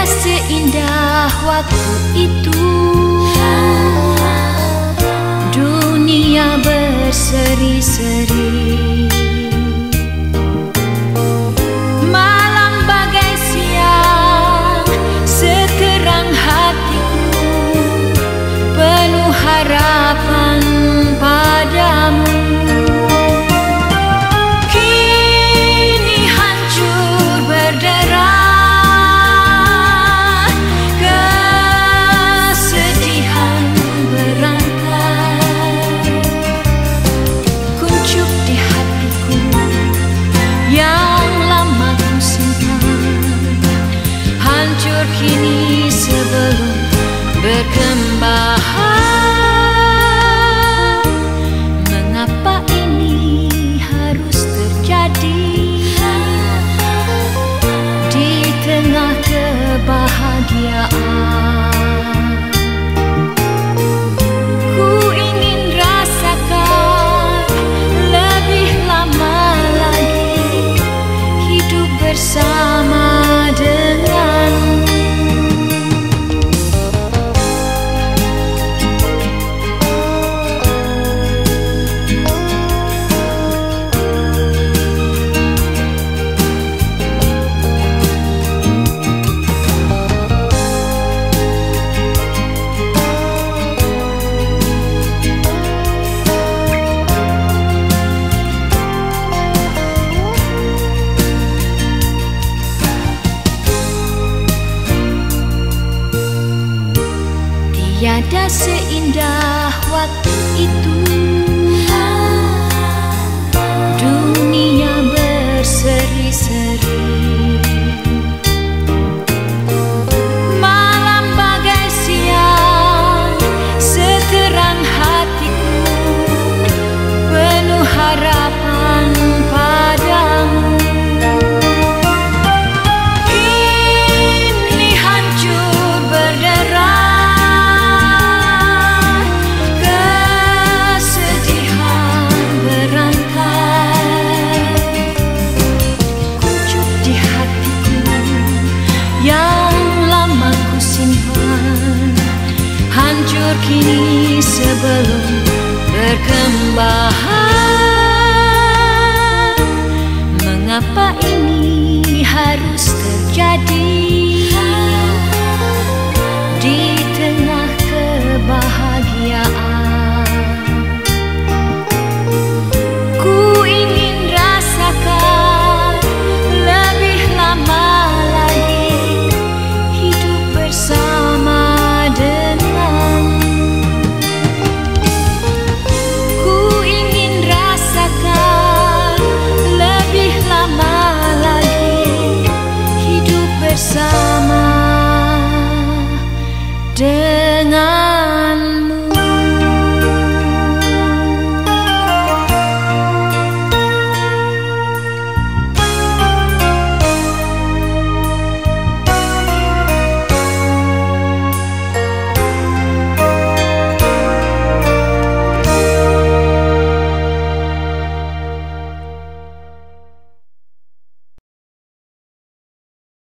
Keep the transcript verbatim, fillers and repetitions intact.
seindah waktu itu, dunia berseri-seri. Malam bagai siang, seterang hatiku, penuh harapan padamu. Kini sebelum berkembang, mengapa ini harus terjadi di tengah kebahagiaan? Ku ingin rasakan lebih lama lagi hidup bersama denganmu. Tiada seindah waktu itu, dunia berseri-seri. Malam bagai siang, seterang hatiku, penuh harapan padamu. Kini hancur berderai, hancur kini sebelum berkembang. Mengapa ini harus terjadi